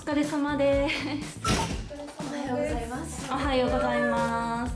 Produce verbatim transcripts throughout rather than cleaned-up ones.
疲れ様です。 おはようございます。 おはようございます。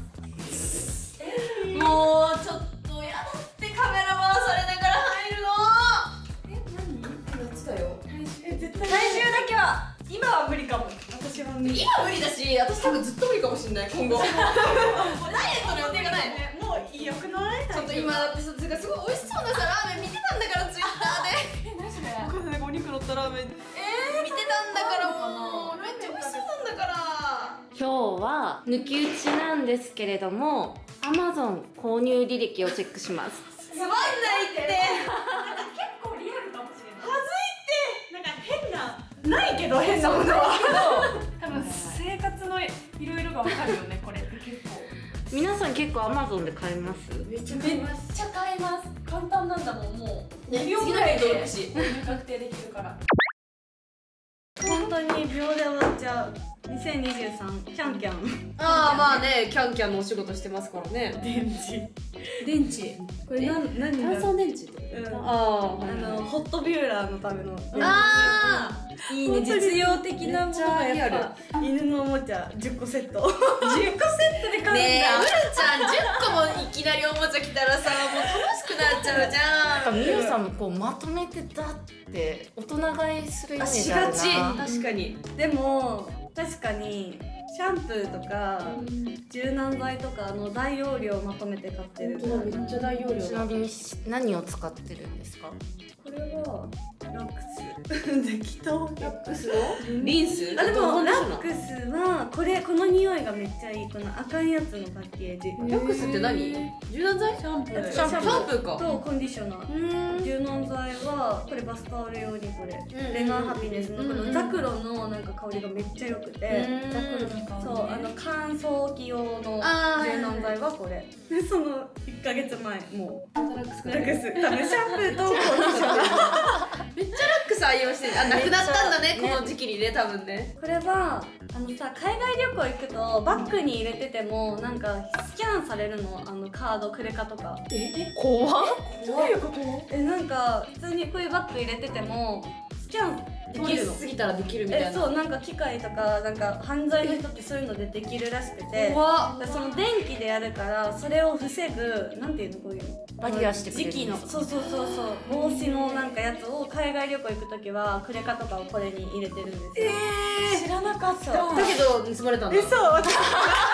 もうちょっとやだってカメラ回されながら入るの。え、何？こっちだよ。体重絶対。体重だけは今は無理かも。私は無理。今無理だし、私多分ずっと無理かもしれない今後。もうダイエットの予定がないね。もういいよくない？ちょっと今だってさ、すごい美味しそうなさラーメン見てたんだからツイッターで。え、何それ？これお肉乗ったラーメン。えー、見てたんだからもうめっちゃ美味しそうなんだから。 今日は抜き打ちなんですけれども、Amazon 購入履歴をチェックします。 つまんないって。なんか結構リアルかもしれない。はずいって。なんか変なないけど変なものは。多分生活のいろいろがわかるよねこれって結構。 皆さん結構 Amazon で買います？ めっちゃ買います。めっちゃ買います。簡単なんだもんもう。ね、秒ぐらいで確定できるから。 本当に秒で終わっちゃう。にせんにじゅうさんキャンキャン。 ああまあね、キャンキャンのお仕事してますからね。 電池。 電池。 これ何何炭酸電池。 うん。あああのホットビューラーのための。 ああ。 いいね、実用的なものがやっぱ犬のおもちゃじゅっこセット。じゅっこセットで買うんだ。 ねえ、うるちゃんじゅっこもいきなりおもちゃ来たらさ、もう楽しくなっちゃうじゃん。 みゆさんもこうまとめてだって大人買いするイメージあるな。 しがち。確かに。 でも確かにシャンプーとか柔軟剤とかの大容量をまとめて買ってる。 めっちゃ大容量。 ちなみに何を使ってるんですか？ これはラックス。適当。 ラックスのリンス？ あ、でもラックスはこれこの匂いがめっちゃいい。この赤いやつのパッケージ。 ラックスって何？柔軟剤？シャンプー。シャンプーか。 とコンディショナー。柔軟剤はこれバスタオル用にこれレガンハピネスのこのザクロのなんか香りがめっちゃ良くて。ザクロの香り。そう、あの乾燥機用の柔軟剤はこれ。でそのいっかげつまえもうラックス。ラックス。多分シャンプーとコンディショナー。 めっちゃラックス愛用してる。あ、なくなったんだね、この時期にね、多分ね。 これはあのさ、海外旅行行くとバッグに入れててもなんかスキャンされるの、あのカードクレカとか。 え、怖っ。 どういうこと？ え、なんか普通にこういうバッグ入れててもスキャンできるの。 過ぎたらできるみたいな。 え、そう、なんか機械とかなんか犯罪の人ってそういうのでできるらしくて、 怖っ。 その電気でやるからそれを防ぐ、なんていうの、こういうのバリアしてくれる時期の、そうそうそうそう、防止のなんかやつを海外旅行行くときはクレカとかをこれに入れてるんですよ。 えー、知らなかった。 だけど盗まれたんだ。 え、そう、私聞いてよ。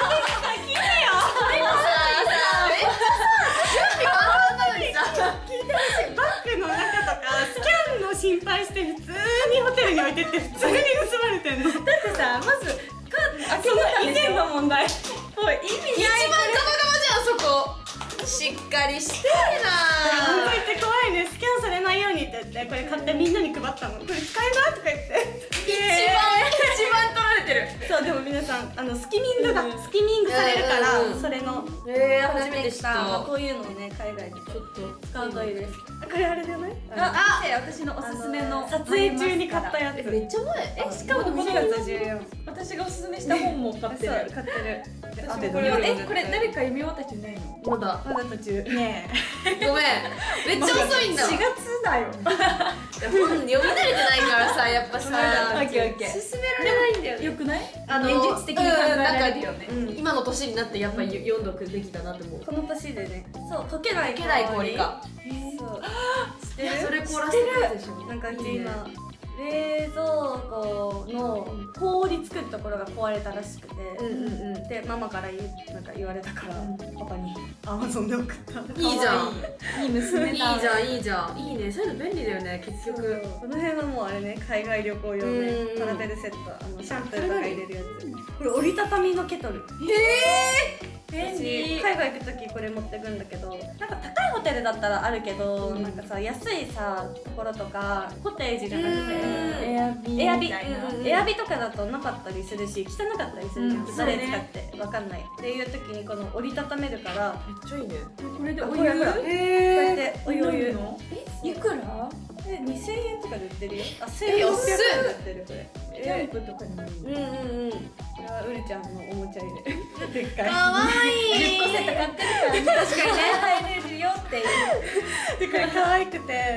でもさ、めっちゃさ、準備万端なのにさ、 聞いてほしい。バッグの中とかスキャンの心配して普通にホテルに置いてって普通に盗まれてんの。だってさ、まずカード、その以前の問題、もう意味一ない。 番ガバガバじゃん、そこ。しっかりしてるな。 こう言って怖いね、スキャンされないようにって言ってこれ買ってみんなに配ったの。これ使えなとか言って。 一番一番取られてる。 そう、でも皆さんあのスキミングがスキミングされるからそれのえー、初めて知った。 こういうのをね、海外でちょっと使うといいです。これあれじゃない？ あ、私のおすすめの撮影中に買ったやつ。 めっちゃ前。え、しかもこのしがつじゅうよっか。 私がおすすめした本も買ってる。 買ってる。 え、これ誰か読み終わった人いないの？まだ。 まだ途中。ねえ。ごめん。めっちゃ遅いんだ。 しがつだよ。 本読み慣れてないからさ、やっぱさ。 オッケーオッケー。 進められないんだよね。よくない？あの現実的に考えられるよね。今の年になってやっぱり読んどくべきだなって思う。 この年でね。そう、溶けない溶けない氷か。 そう。 知ってる？それ凍らせてるでしょ。 なんかうち今冷蔵庫の氷作るところが壊れたらしくて、でママから言うなんか言われたから、パパにアマゾンで送った。 いいじゃん。 いい娘だ。 いいじゃんいいじゃん。いいね。そういうの便利だよね。結局この辺はもうあれね、海外旅行用ね、パラベルセット、あのシャンプーとか入れるやつ。これ折りたたみのケトル。 へえ。便利。 海外行くときこれ持ってくんだけど、なんか高いホテルだったらあるけど、なんかさ安いさところとかコテージじゃなくてエアビエアビエアビとかだとなかったりするし汚かったりするじゃん。誰使ってわかんないっていう時にこの折りたためるからめっちゃいいね。 これでお湯、こうやってお湯お湯。 え、いくら？ え、にせんえんとかで売ってるよ。あ、せんろっぴゃくえんで売ってるこれ。 キャンプとかにもいい。うんうんうん。 これはうるちゃんのおもちゃ入れ。でっかい。 かわいい。 じゅっこセット買ってるからね。確かにね、入れるよっていう。でこれ可愛くて。 え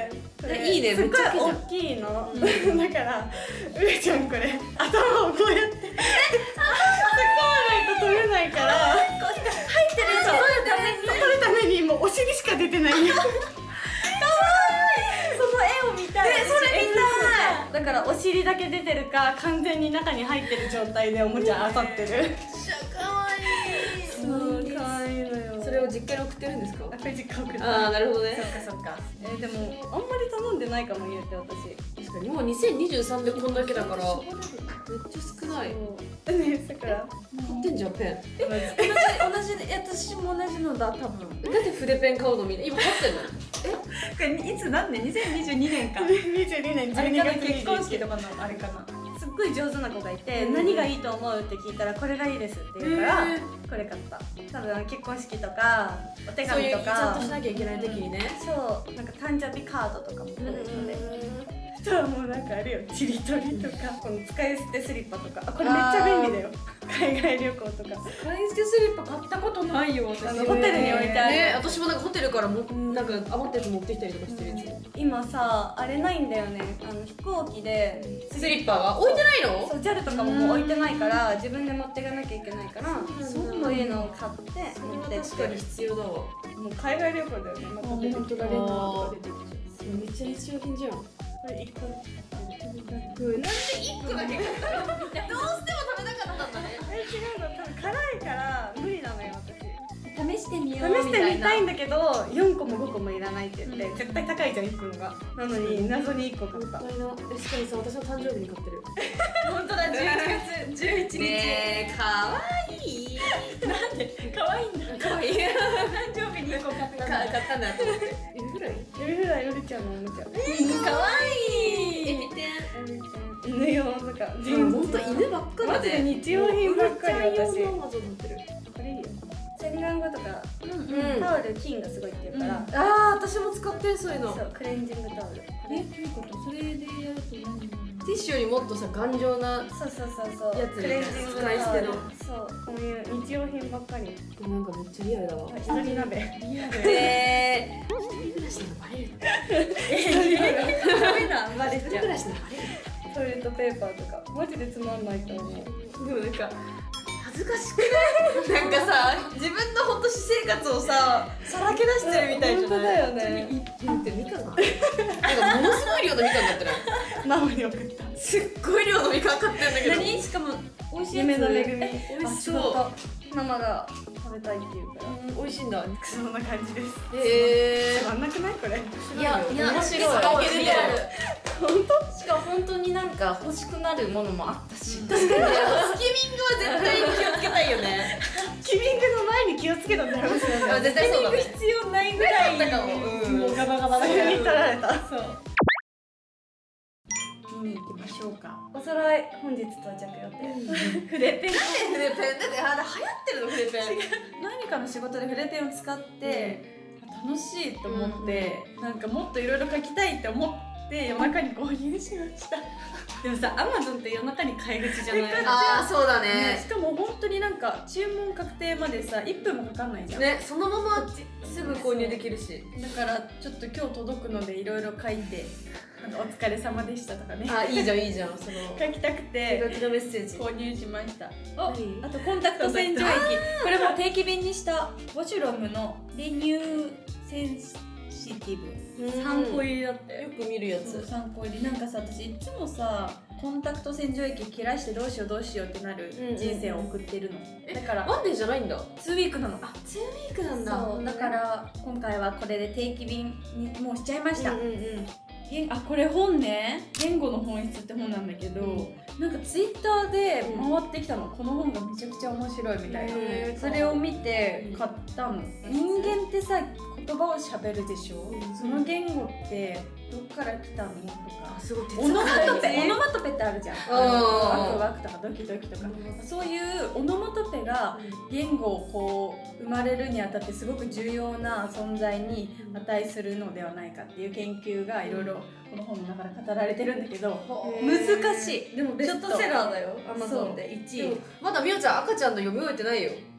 て、 いいね、 すっごいめっちゃ大きいの、だからうるちゃんこれ頭をこうやって突っ込まないと取れないから入ってるやつを取るために取るためにもうお尻しか出てないんよ。かわいい。その絵を見たい。それ見たい。だからお尻だけ出てるか完全に中に入ってる状態でおもちゃあさってる。 めっちゃかわいい。 そうかわいいのよ。 それを実家に送ってるんですか？ あ、これ実家送った。 ああ、なるほどね。 そっかそっか。えー、でもあんまり頼んでないかも言うて私。 確かにもうにせんにじゅうさんでこんだけだからめっちゃ少ない。 ね、さくら。 買ってんじゃんペン。 同じ同じ私も同じのだ多分。 だって筆ペン買うのみんな今買ってんの？ これいつ何年？にせんにじゅうにねんか。 にじゅうにねんじゅうにがつ結婚式とかのあれかな。 すっごい上手な子がいて、 うん何がいいと思うって聞いたらこれがいいですって言うからこれ買った。多分結婚式とかお手そういうちゃん紙とかとしなきゃいけない時にね。 そうなんか誕生日カードとかもくれるので、あとはもうなんかあれよ、ちりとりとかこの使い捨てスリッパとか、あこれめっちゃ便利だよ。海外旅行とか使い捨てスリッパ買ったことないよ私。 あのホテルに置いてある、 ね、私もなんかホテルからもなんか余ったやつ持ってきたりとかしてるやつ。 今さあれないんだよね、あの飛行機でスリッパが置いてないの？ そう ジャル とかももう置いてないから自分で持っていかなきゃいけないから、 そうなんだそういうのを買って持ってって、 確かに必要だわ。 もう海外旅行だよね。また出てきたレンタルとか出てきちゃう。 めっちゃ日用品じゃん。 これ一個なんで一個だけ買ったの？どうしても食べたかったんだね。 え違うの、多分辛いから無理なのよ私。 試してみ試ようしてみたいんだ。 だけどよんこもごこもいらないって言って、うん、絶対高いじゃんいっこのが。なのに謎にいっこ買った。 もったいな。え、しかもさ、私の誕生日に買ってる。 本当だ、じゅういちがつじゅういちにち。 ねえ、かわいい。 なんで可愛いんだ。 かわいい。 誕生日にいっこ買ったんだ。 買ったんだと思って。エビフライ？ エビフライよりちゃんのおもちゃ。 可愛い。 エビ天。 犬用とか。 ほんと犬ばっかマジでだね。 日用品ばっかり私。 用のアマゾン持ってる。 これいいよ。洗顔後とかうんタオル菌がすごいって言うから。 ああ、私も使ってるそういうの。 そうクレンジングタオル。 え、どういうこと？それでやると何？ ティッシュよりもっとさ頑丈な。 そうそうそうそう。 やつねクレンジング使い捨ての。 そうこういう日用品ばっかり。 なんかめっちゃリアルだわ。 一人鍋。 で、一人暮らしなのバレる。 ダメだバレちゃう。 一人暮らしなのバレる。 トイレットペーパーとかマジでつまんないと思う。 でもなんか恥ずかしくない？なんかさ、自分のほんと私生活をささらけ出してるみたいじゃない？ 本当だよね。 だってみかんがなんかものすごい量のみかんだったらママに送った。 すっごい量のみかん買ってんだけど。 何？しかも美味しいやつ。 夢の恵み。 美味しそう。 あママが食べたいって言うから。 美味しいんだ。 そんな感じです。 へつまんなくないこれ？ いやいや面白い。 リアル。 本当？ しかも本当になんか欲しくなるものもあったし。 確かにスキミングは絶対に気をつけたいよね。 キミングの前に気をつけたんだよ。 あ絶対そうだね。 必要ないぐらい。 だったかも。 もうガバガバだ急に取られた。 そう。見に行きましょうか。 お揃い本日到着予定。筆ペン。 筆ペンだってあれ流行ってるの筆ペン。 何かの仕事で筆ペンを使って楽しいと思って、なんかもっといろいろ書きたいって思って夜中に購入しました。でもさ、アマゾンって夜中に買い口じゃない？ ああそうだね、 ね。 しかも本当になんか注文確定までさいっぷんもかかんないじゃん。 ね、そのまますぐ購入できるし。 だからちょっと今日届くのでいろいろ書いて、なんかお疲れ様でしたとかね。 あいいじゃんいいじゃんその書きたく手て書きのメッセージ。 購入しました。 何お、あとコンタクト洗浄液。これも定期便にしたウォシュロムのリニューセンシティブさんこ入りだって。 よく見るやつ。 さんこ入り。なんかさ、私いつもさコンタクト洗浄液切らしてどうしようどうしようってなる人生を送ってるの。だからワンデーじゃないんだ。 ツーウィークなの。 あ、ツーウィークなんだ。 そうだから今回はこれで定期便にもうしちゃいました。 うんうんうん言あこれ本ね、言語の本質って本なんだけど、なんかツイッターで回ってきたの、この本がめちゃくちゃ面白いみたいな。 へーそれを見て買ったの。人間ってさ言葉を喋るでしょ、 うんその言語ってどっから来たのとか、 あ、すごいオノマトペ、オノママトペってあるじゃん。 あーワクワクとかドキドキとか、そういうオノマトペが言語をこう生まれるにあたってすごく重要な存在に値するのではないかっていう研究がいろいろこの本の中で語られてるんだけど、難しい。 でもベストセラーだよアマゾンでいちい。 まだみおちゃん赤ちゃんの読み終えてないよ。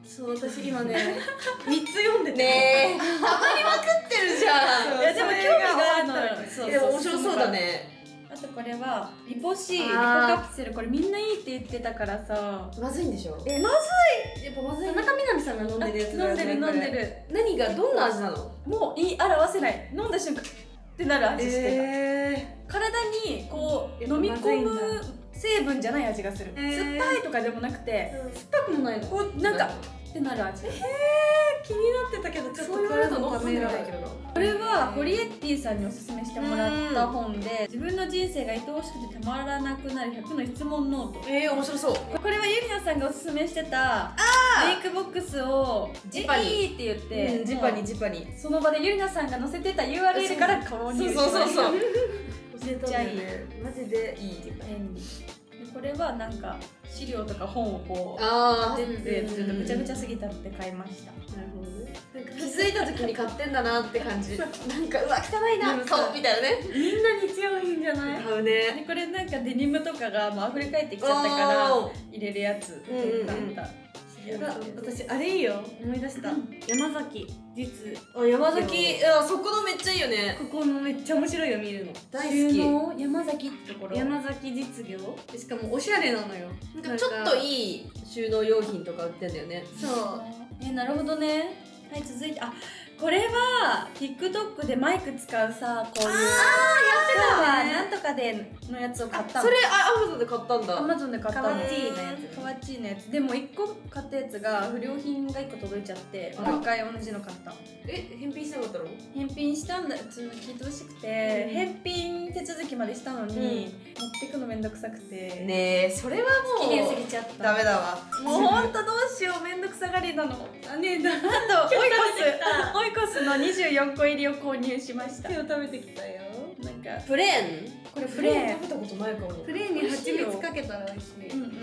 そう私今ねみっつ読んでてねえハマりまくってるじゃん。 いやでも興味があったのよ。 そうでも面白そうだね。 あとこれはリポ C リポあーカプセル、これみんないいって言ってたからさ。 まずいんでしょ。 えまずやっぱまずい。 田中みな実さんが飲んでるやつだよね。 飲んでる飲んでこれ。 る。 何がどんな味なの？ もう言い表せない。飲んだ瞬間ってなる味してた。 え体にこうやっぱ飲みまずいんだ込む成分じゃない味がする。 へー酸っぱいとかでもなくて、 酸っぱくもないの。 こうなんかってなる味。 気になってたけどちょっとそう言われると飲んで体のためらないけどな。 これはホリエッティさんにおすすめしてもらった本で、自分の人生が愛おしくてたまらなくなるひゃくの質問ノート。 えー、面白そう。 これはゆりなさんがおすすめしてたメイクボックスをジパニいいって言って、 うん、ジパニジパニ。 その場でゆりなさんが載せてた ユーアールエル から購入しました。 そうそうそうそう。 めっちゃいい。 マジでいい。 便利。でこれはなんか資料とか本をこうああ、 出てちょっとぐちゃぐちゃすぎたって買いました。 なるほどね。なんか気づいた時に買ってんだなって感じ。なんかうわ汚いなでもさ顔みたいなね。 みんな日用品じゃない？ 買うね。 でこれなんかデニムとかがもう溢れ返ってきちゃったからおー入れるやつうんうんうんだった。 あ私あれいいよ思い出した。山崎実あ、山崎、いやそこのめっちゃいいよね。 ここのめっちゃ面白いよ見るの。 大好き。 の山崎ってところ。 山崎実業しかもおしゃれなのよ。 なんかちょっといい収納用品とか売ってんだよね。 そうえなるほどね。はい続いて、あこれは TikTok でマイク使うさこういうあーやってたわ、なんとかでのやつを買ったの。 それあ、アマゾンで買ったんだ。 アマゾンで買ったの。 カワチーのやつカワチーのやつでもいっこ買ったやつが不良品がいっこ届いちゃってあらもう一回同じの買った。 え、返品しなかったの？ 返品したんだ、ちょっと聞いてほしくて、 うん返品手続きまでしたのに、持ってくのめんどくさくてねえ、それはもう綺麗すぎちゃった。 ダメだわ。 もうほんとどうしよう、めんどくさがりなの。あねえ、あとオイコスオイコスのにじゅうよんこ入りを購入しました。 今日食べてきたよ。 なんかプレーン？ これプレーン食べたことないかも。 プレーンに蜂蜜かけたら美味しい。 うんうん、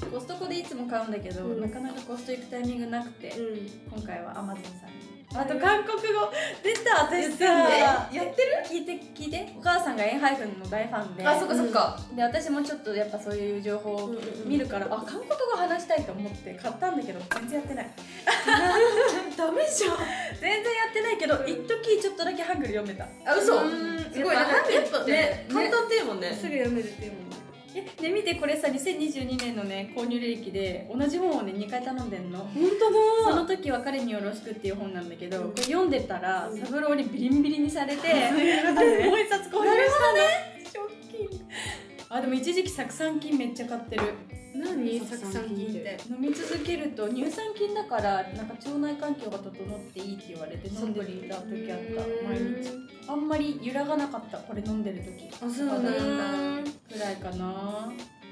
コストコでいつも買うんだけど、 うんなかなかコスト行くタイミングなくて、 うん。 今回はアマゾンさんに。あと韓国語出た私さ、 やってる？ 聞いて聞いて、お母さんがエンハイフンの大ファンで、 あ、そっかそっか。 で私もちょっとやっぱそういう情報を見るから、あ韓国語話したいと思って買ったんだけど全然やってない。 ダメじゃん。 全然やってないけど一時ちょっとだけハングル読めた。 あ、嘘。 うんすごい。なんかやっぱね、簡単っていうもんね。 すぐ読めるっていうもんね。 えで見てこれさにせんにじゅうにねんのね購入履歴で同じ本をねにかい頼んでんの。 本当その時は彼によろしくっていう本なんだけど、これ読んでたら三郎にビリンビリにされて、もう一冊購入したね。ショッキング。あでも一時期酢酸菌めっちゃ買ってる。 何酢酸菌って。 飲み続けると乳酸菌だからなんか腸内環境が整っていいって言われて飲んでた時あった毎日。あんまり揺らがなかったこれ飲んでる時。 あそうなんだ。 くらいかな。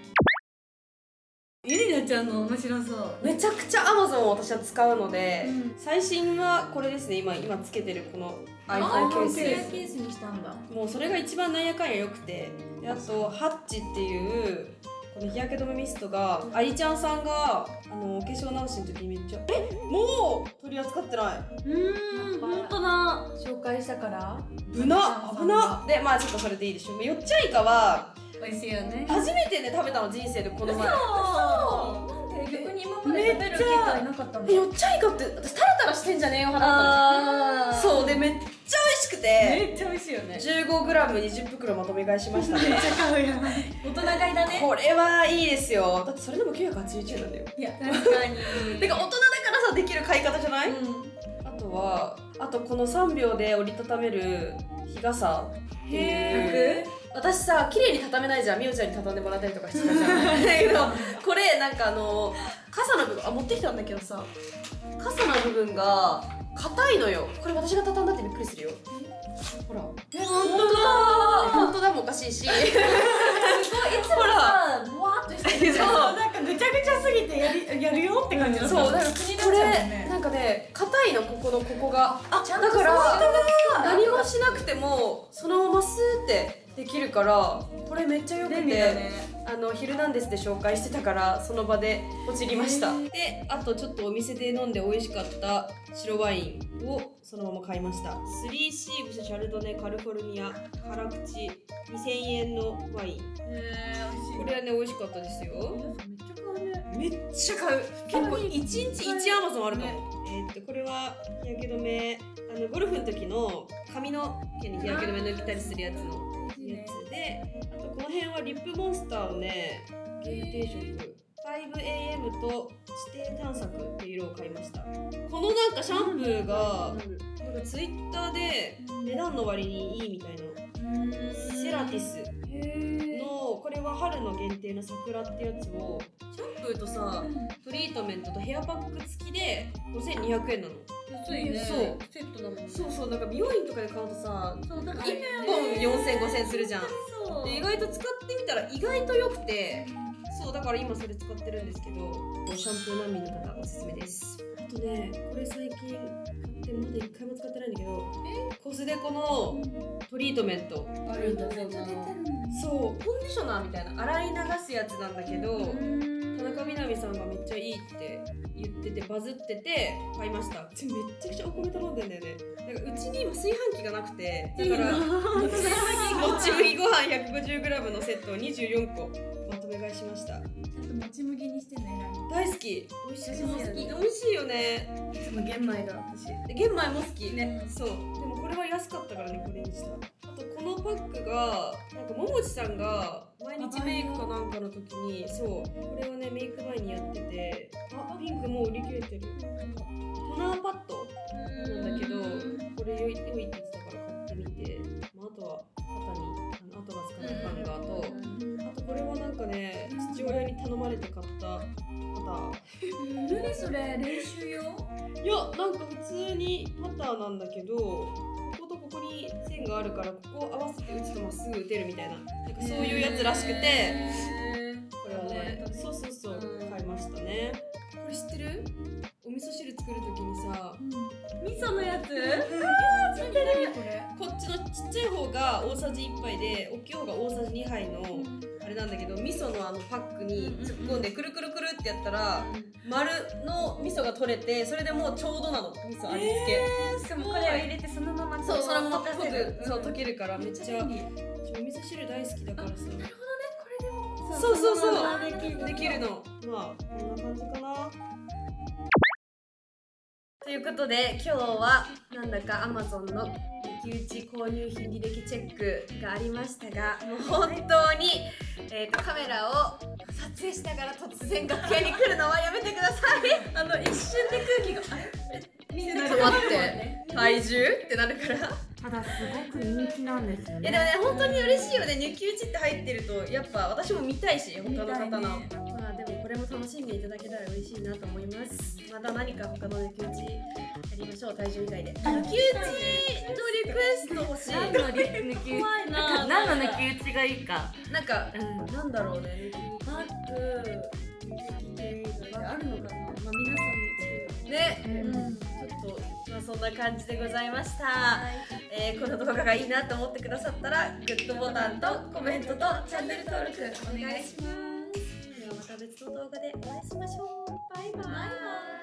ゆりなちゃんの面白そう。 めちゃくちゃ Amazon を私は使うので、 うん最新はこれですね。今今つけてるこの iPhone iPhone ケケース。 ースにしたんだ。 もうそれが一番なんやかんや良くて、であとハッチっていうこの日焼け止めミストがあいちゃんさんがあのお化粧直しの時にめっちゃえもう取り扱ってない。 うーん本当だ。 紹介したからぶな危なでまあちょっとそれでいいでしょ。よっちゃいかは美味しいよね。 初めてね食べたの人生でこの前。 そうなんで逆に今まで食べる機会なかったんだ。 よっちゃいかって私タラタラしてんじゃねえよ派だったあの。そうでめっちゃ美味しくてめっちゃ美味しいよね。 じゅうごグラムにじゅっぷくろまとめ買いしましたね。 買うやばい。 大人買いだね。 これはいいですよ。だってそれでもきゅうひゃくはちじゅういちえんなんだよ。 いや確かに。 なんか大人だからさできる買い方じゃない？ うん。 あとはあとこのさんびょうで折りたためる日傘っていう私さ綺麗に畳めないじゃん。みおちゃんに畳んでもらったりとかしてたじゃん。だけどこれなんかあの傘の部分あ持ってきたんだけどさ傘の部分が硬いのよ。これ私が畳んだってびっくりするよ。ほらえ本当だ。 本当だもおかしいしすごいいつもさボワーっとしてる。 そうなんかぐちゃぐちゃすぎてやりやるよって感じだった。 そうだから国これなんかね硬いのここのここがあちゃんとだからそう何もしなくてもそのままスーってできるからこれめっちゃよくて、 便利だね。 あのヒルナンデスで紹介してたからその場でポチりました。であとちょっとお店で飲んで美味しかった白ワインをそのまま買いました。スリーシーブスシャルドネカリフォルニア辛口にせんえんのワイン。 へー美味しい。 これはね美味しかったですよ。 めっちゃ買うね。 めっちゃ買う。結構いちにちいちアマゾンあるかも、ね、えー、っとこれは日焼け止め、あのゴルフの時の髪の毛に日焼け止め塗ったりするやつのやつで、あとこの辺はリップモンスターのね限定色 ファイブエーエム と指定探索っていう色を買いました。このなんかシャンプーがなんかツイッターで値段の割にいいみたいな、セラティスのこれは春の限定の桜ってやつをシャンプーとさトリートメントとヘアパック付きでごせんにひゃくえんなの。 安いね。 そうセットだもんね。 そうそう、なんか美容院とかで買うとさ、 そうだからいっぽんよんせんごせんするじゃん。 そうで意外と使ってみたら意外と良くて、そうだから今それ使ってるんですけど、シャンプー難民の方おすすめです。あとね、これ最近買ってまだいっかいも使ってないんだけど、コスデコのトリートメント。 あるんだね。 そう、コンディショナーみたいな洗い流すやつなんだけど、田中みな実さんがめっちゃいいって言っててバズってて買いました。めっちゃくちゃお米頼んでんだよね。なんかうちに今炊飯器がなくて、だからもち麦ご飯 ひゃくごじゅうグラム のセットをにじゅうよんこまとめ買いしました。 ちゃんともち麦にしてんの大好き。美味しい。 私も好き。 美味しいよね。 いつも玄米だ私。 で玄米も好きね。そう。でもこれは安かったからねこれにした。あとこのパックがなんかももちさんが毎日メイクかなんかの時に、そうこれをねメイク前にやってて、あピンクもう売り切れてる。トナーパッドなんだけど、これ良い良いって言ってたから買ってみて、まあ、あとは肩にあの跡がつかないハンガーと、あとこれはなんかね父親に頼まれて買った肩。 何それ、練習用？ いやなんか普通にパターなんだけど、こことここに線があるからここを合わせて打つとまっすぐ打てるみたいな、なんかそういうやつらしくて、これはね、そうそうそう買いましたね。これ知ってる？お味噌汁作るときにさ、 味噌のやつ？ ついてるこれ。 こっちのちっちゃい方が大さじいっぱいで大きい方が大さじにはいのあれなんだけど、味噌のあのパックに突っ込んでくるくるくるってやったら丸の味噌が取れて、それでもうちょうどなの味噌味付け。 しかもこれを入れてそのままそう、そのまま溶か濃くせる。 そう溶けるからめっちゃ。お味噌汁大好きだからさ。 なるほどね、これでも。 そうそうそう。 そのままできるできるの。まあこんな感じかな。ということで今日はなんだか Amazon の抜き打ち購入品履歴チェックがありましたが、もう本当に、えー、とカメラを撮影しながら突然楽屋に来るのはやめてください。あの一瞬で空気があれみんな変わって体重ってなるから。 ただすごく人気なんですよね。 いやでもね本当に嬉しいよね。抜き打ちって入ってるとやっぱ私も見たいし、他の方の、ね、まあでもこれも楽しんでいただけたら嬉しいなと思います。また何か他の抜き打ちやりましょう、体重以外で。抜き打ちのリクエスト欲しい。 何の抜き怖いな。 何の抜き打ちがいいか。 なんか、うん、なんだろうね。バッグあるのかな。まあ皆さんにね、うん、ちょっとまあそんな感じでございました。はい、えー、この動画がいいなと思ってくださったらグッドボタンとコメントとチャンネル登録お願いします。ではまた別の動画でお会いしましょう。バイバイ。